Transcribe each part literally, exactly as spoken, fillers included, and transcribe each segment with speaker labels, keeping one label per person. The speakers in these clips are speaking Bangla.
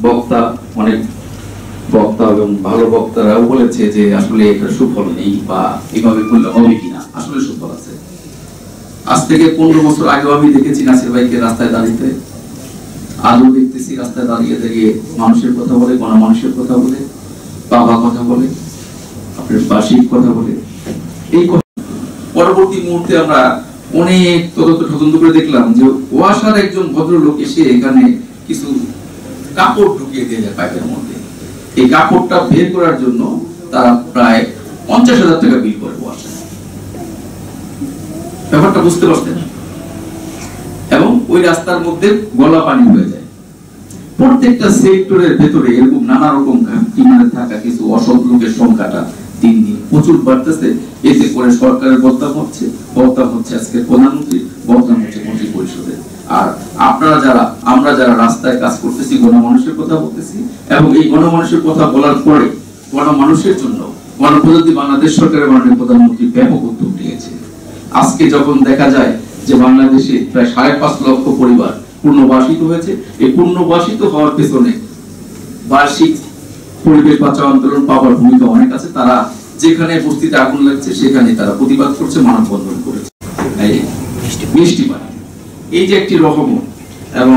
Speaker 1: বক্তা অনেক বক্তা এবং ভালো বক্তারাও বলেছে যে আসলে এটা সুফল নেই বা এভাবে করলে হবে কিনা, আসলে সুফল আছে। আজ থেকে পনেরো বছর আগেও আমি দেখেছি নাসির ভাইকে রাস্তায় দাঁড়িয়ে, আজও দেখতেছি রাস্তায় দাঁড়িয়ে দাঁড়িয়ে মানুষের কথা বলে, গণমানুষের কথা বলে, বাবা কথা বলে, আপনার বার্ষিক কথা বলে। এই পরবর্তী মুহূর্তে আমরা অনেক তদন্ত তদন্ত করে দেখলাম যে ওয়াসার একজন ভদ্রলোক এসে এখানে কিছু কাপড় ঢুকিয়ে দিয়ে যায় পাইপের মধ্যে। এই কাপড়টা বের করার জন্য তারা প্রায় পঞ্চাশ হাজার টাকা বিল করে ওয়াসা। ব্যাপারটা বুঝতে পারছেন? এবং ওই রাস্তার মধ্যে গলা পানি হয়ে যায়। প্রত্যেকটা সেক্টরের ভেতরে এরকম নানা রকম কিনারে থাকা কিছু অসৎ লোকের সংখ্যাটা দিন দিন প্রচুর বাড়তেছে। এতে করে সরকারের বদনাম হচ্ছে, বদনাম হচ্ছে আজকে প্রধানমন্ত্রী, বদনাম হচ্ছে মন্ত্রী পরিষদের। আর আপনারা যারা, আমরা যারা রাস্তায় কাজ করতেছি, গণমানুষের কথা বলতেছি, এবং এই গণমানুষের কথা বলার পরে গণমানুষের জন্য গণপ্রজাতন্ত্রী বাংলাদেশ সরকারের মাননীয় প্রধানমন্ত্রী ব্যাপক উদ্যোগ নিয়েছে। আজকে যখন দেখা যায় যে বাংলাদেশে প্রায় সাড়ে পাঁচ লক্ষ পরিবার পুনর্বাসিত হয়েছে, এই পুনর্বাসিত হওয়ার পেছনে বার্ষিক পরিবেশ বাঁচাও আন্দোলন পাওয়ার ভূমিকা অনেক আছে। তারা যেখানে বস্তিতে আগুন লাগছে সেখানে তারা প্রতিবাদ করছে, মানববন্ধন করেছে। মিষ্টি পানি, এই যে একটি রহমত, এবং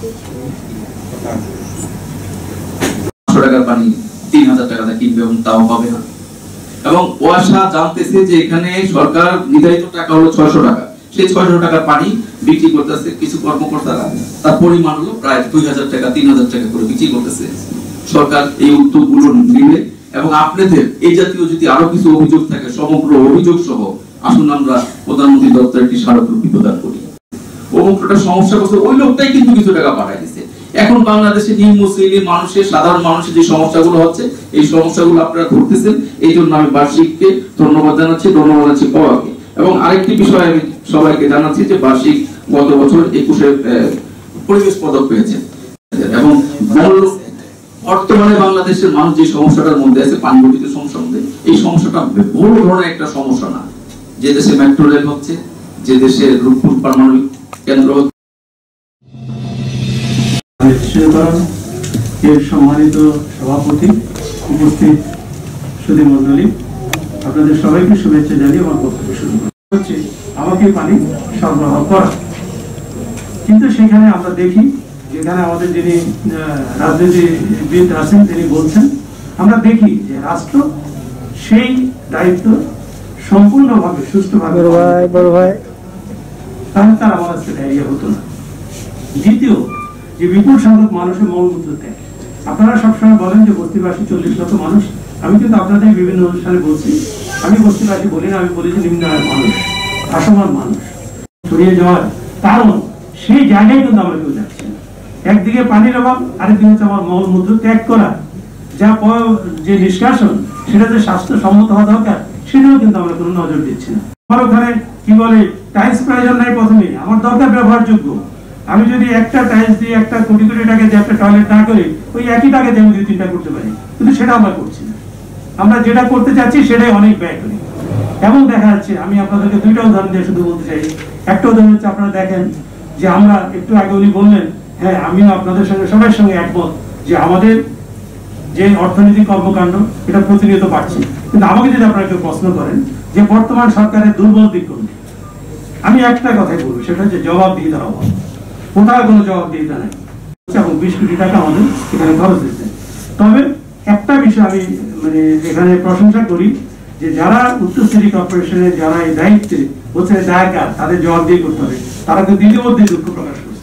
Speaker 1: পাঁচশো টাকার পানি তিন হাজার টাকা কিনবে এবং তাও পাবে না। এবং ওয়াসা জানতেছে যে এখানে সরকার নির্ধারিত টাকা হলো ছয়শো টাকা, সেই ছয়শো টাকার পানি বিক্রি করতেছে কিছু কর্মকর্তারা, তার পরিমাণ হলো প্রায় দুই হাজার টাকা তিন হাজার টাকা করে বিক্রি করতেছে। সরকার এই উদ্যোগগুলো নিবে, এবং আপনাদের এই জাতীয় যদি আরো কিছু অভিযোগ থাকে, সমগ্র অভিযোগ সহ আসুন আমরা প্রধানমন্ত্রী দপ্তরে একটি স্মারকলিপি প্রদান করি। অমুকটা সমস্যা করছে, ওই লোকটাই কিন্তু কিছু টাকা পাঠায় দিচ্ছে। এখন বাংলাদেশে নিম্ন শ্রেণীর মানুষের, সাধারণ মানুষের যে সমস্যাগুলো হচ্ছে, এই সমস্যাগুলো আপনারা ধরতেছেন। এই জন্য আমি বার্ষিককে ধন্যবাদ জানাচ্ছি, ধন্যবাদ জানাচ্ছি পাওয়াকে। এবং আরেকটি বিষয় আমি সবাইকে জানাচ্ছি যে বার্ষিক গত বছর একুশে পরিবেশ পদক পেয়েছে। এবং বর্তমানে বাংলাদেশের মানুষ যে সমস্যাটার মধ্যে আছে, পানি গঠিত সমস্যার মধ্যে, এই সমস্যাটা বড় ধরনের একটা সমস্যা না। যে দেশে মেট্রো রেল হচ্ছে, যে দেশে রূপপুর পারমাণবিক কেন্দ্র হচ্ছে,
Speaker 2: এর সম্মানিত সভাপতি, উপস্থিত সুধী মন্ডলী, আপনাদের সবাইকে শুভেচ্ছা জানিয়ে আমার বক্তব্য শুরু হচ্ছে। আমাকে পানি সরবরাহ করা, কিন্তু সেখানে আমরা দেখি যেখানে আমাদের যিনি রাজনীতিবিদ আছেন তিনি বলছেন, আমরা দেখি যে রাষ্ট্র সেই দায়িত্ব সম্পূর্ণভাবে সুষ্ঠুভাবে তাহলে তার আমার আজকে ডায়রিয়া হতো না। দ্বিতীয়, যে বিপুল সংখ্যক মানুষের মলমূত্র ত্যাগ, আপনারা সবসময় বলেন যে বস্তিবাসী চল্লিশ লক্ষ মানুষ। আমি কিন্তু আপনাদের বিভিন্ন অনুষ্ঠানে বলছি, আমি বস্তিবাসী বলি না, আমি বলেছি নিম্ন আয়ের মানুষ, আসমান মানুষ ছড়িয়ে যাওয়ার কারণ সেই জায়গায় কিন্তু আমরা কেউ যাচ্ছি না। একদিকে পানির অভাব, আরেকদিকে হচ্ছে আমার মলমূত্র ত্যাগ করা, যা যে নিষ্কাশন সেটা যে স্বাস্থ্যসম্মত হওয়া দরকার, সেটাও কিন্তু আমরা কোনো নজর দিচ্ছি না। আমার ওখানে কি বলে টাইলস প্রয়োজন নাই, প্রথমেই আমার দরকার ব্যবহারযোগ্য। আমি যদি একটা টাইলস দিয়ে একটা কোটি কোটি টাকা দিয়ে একটা টয়লেট না করি, ওই একই টাকা দিয়ে আমি দুই তিনটা করতে পারি, কিন্তু সেটা আমরা করছি না। আমরা যেটা করতে চাচ্ছি সেটাই অনেক ব্যয় করি। এমন দেখা যাচ্ছে, আমি আপনাদেরকে দুইটা উদাহরণ দিয়ে শুধু বলতে চাই। একটা উদাহরণ হচ্ছে, আপনারা দেখেন যে আমরা একটু আগে উনি বললেন, হ্যাঁ আমিও আপনাদের সঙ্গে সবার সঙ্গে একমত যে আমাদের যে অর্থনৈতিক কর্মকাণ্ড এটা প্রতিনিয়ত বাড়ছে। কিন্তু আমাকে যদি আপনারা কেউ প্রশ্ন করেন যে বর্তমান সরকারের দুর্বল দিক কোনটি, আমি একটা কথাই বলবো, সেটা হচ্ছে জবাবদিহিতার অভাব। কোথাও কোনো জবাবদিহিতা নাই, এবং বিশ কোটি টাকা আমাদের এখানে খরচ দিচ্ছে। তবে একটা বিষয় আমি মানে এখানে প্রশংসা করি যে যারা উচ্চস্তরীয় কর্পোরেশনের যারা এই দায়িত্বে হচ্ছে দায়কার, তাদের জবাবদিহি করতে হবে। তারা তো দ্বিতীয়মধ্যে দুঃখ প্রকাশ করছে।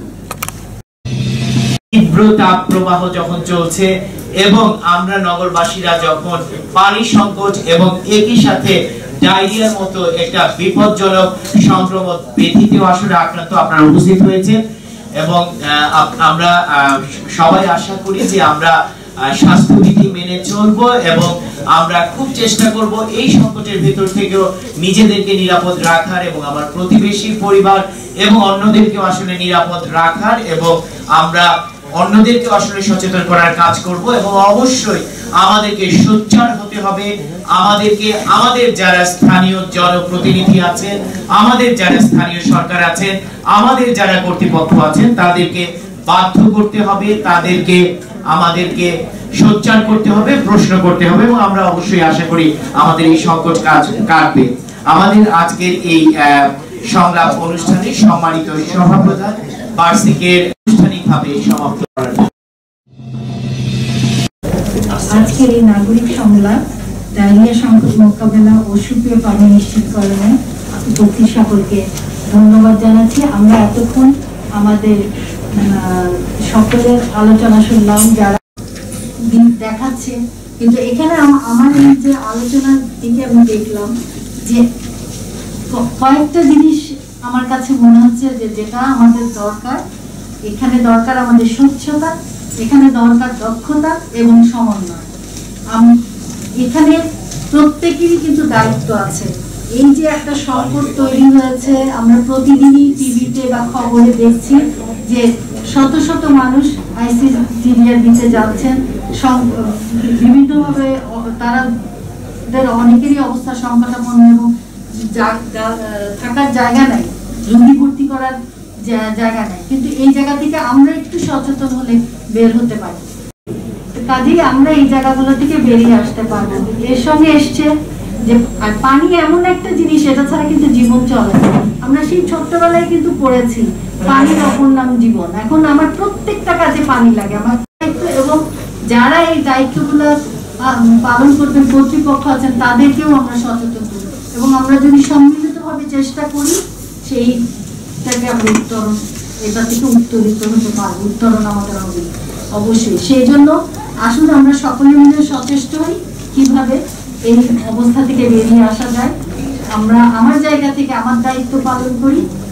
Speaker 3: তীব্র তাপ প্রবাহ যখন চলছে এবং আমরা নগরবাসীরা যখন পানি সংকট এবং একই সাথে ডায়রিয়ার মতো একটা বিপজ্জনক সংক্রমণ ব্যাধিতেও আসলে আক্রান্ত আপনারা উপস্থিত হয়েছেন, এবং আমরা সবাই আশা করি যে আমরা স্বাস্থ্যবিধি মেনে চলবো এবং আমরা খুব চেষ্টা করব এই সংকটের ভেতর থেকেও নিজেদেরকে নিরাপদ রাখার এবং আমার প্রতিবেশী পরিবার এবং অন্যদেরকেও আসলে নিরাপদ রাখার, এবং আমরা অন্যদেরকে আসলে সচেতন করার কাজ করব। এবং অবশ্যই আমাদেরকে সোচ্চার হতে হবে, আমাদেরকে আমাদের যারা স্থানীয় জনপ্রতিনিধি আছেন, আমাদের যারা স্থানীয় সরকার আছেন, আমাদের যারা কর্তৃপক্ষ আছেন, তাদেরকে বাধ্য করতে হবে, তাদেরকে আমাদেরকে সোচ্চার করতে হবে, প্রশ্ন করতে হবে, এবং আমরা অবশ্যই আশা করি আমাদের এই সংকট কাজ কাটবে। আমাদের আজকের এই সংলাপ অনুষ্ঠানে সম্মানিত সভাপ্রধান বার্ষিকের আনুষ্ঠানিকভাবে সমাপ্ত করার
Speaker 4: আজকের এই নাগরিক সংলাপ ডায়রিয়া সংকট মোকাবেলা ও সুপেয় পানি নিশ্চিতকরণে উপস্থিত সকলকে ধন্যবাদ জানাচ্ছি। আমরা এতক্ষণ আমাদের সকলের আলোচনা শুনলাম যারা দেখাচ্ছে, কিন্তু এখানে আমার এই যে আলোচনার দিকে আমি দেখলাম যে কয়েকটা জিনিস আমার কাছে মনে হচ্ছে যে যেটা আমাদের দরকার, এখানে দরকার আমাদের স্বচ্ছতা, এখানে দরকার দক্ষতা এবং সমন্বয়। এখানে প্রত্যেকেরই কিন্তু দায়িত্ব আছে। এই যে একটা সংকট তৈরি হয়েছে, আমরা প্রতিদিনই টিভিতে বা খবরে দেখছি যে শত শত মানুষ আইসিডিআর দিতে যাচ্ছেন, বিভিন্নভাবে তাদের অনেকেরই অবস্থা সংকটাপন্ন এবং থাকার জায়গা নাই, রোগী ভর্তি করার জায়গা নাই। কিন্তু এই জায়গা থেকে আমরা একটু সচেতন হলে বের হতে পারি, কাজেই আমরা এই জায়গাগুলো থেকে বেরিয়ে আসতে পারবো। এর সঙ্গে এসছে যে আর পানি এমন একটা জিনিস, এটা ছাড়া কিন্তু জীবন চলে না। আমরা সেই ছোট্টবেলায় কিন্তু পড়েছি পানির অপর নাম জীবন। এখন আমার প্রত্যেকটা কাজে পানি লাগে, আমার দায়িত্ব, এবং যারা এই দায়িত্বগুলো পালন করবেন কর্তৃপক্ষ আছেন তাদেরকেও আমরা সচেতন করব, এবং আমরা যদি সম্মিলিতভাবে চেষ্টা করি সেইটাকে আমরা উত্তরণ, এটা থেকে উত্তরিত হতে পারবো, উত্তরণ আমাদের হবে অবশ্যই। সেই জন্য আসলে আমরা সকলে মিলে সচেষ্ট হই কিভাবে এই অবস্থা থেকে বেরিয়ে আসা যায়। আমরা আমার জায়গা থেকে আমার দায়িত্ব পালন করি,